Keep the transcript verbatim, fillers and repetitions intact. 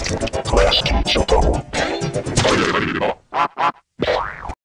クラスティーチョコ。